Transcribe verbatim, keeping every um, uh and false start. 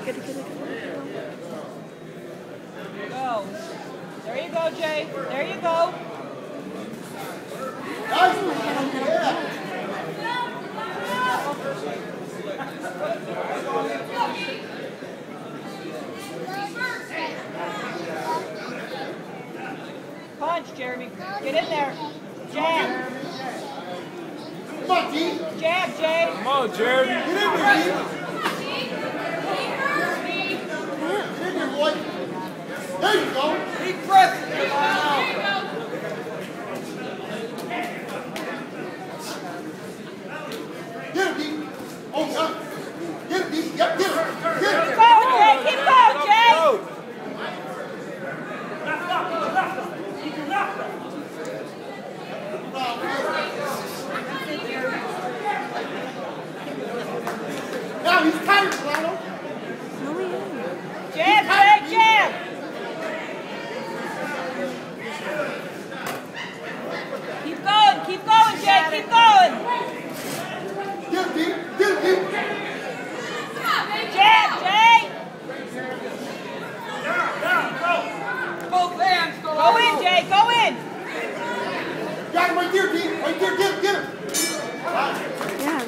Get it, get it, get it. Go. There you go, Jay. There you go. Punch, Jeremy. Get in there. Jab. Come on, G. Jab, Jay. Come on, Jeremy. Get in there, G. Get in there, boy. There you go. Deep breath. Get him, D. Oh, yeah. Get him, D. Yep, get him. Get him. Keep going, Jay. Keep going, Jay. Now he's tired, Lano. No, he isn't. Jab, Jay, jab. Keep going, keep going, Jay. Keep going. Get him, D. Get him, D. Jab, Jay. Both hands. Go, go in, Jay. Go in. Got him right there, D. Right there. Get him, get him. Yeah.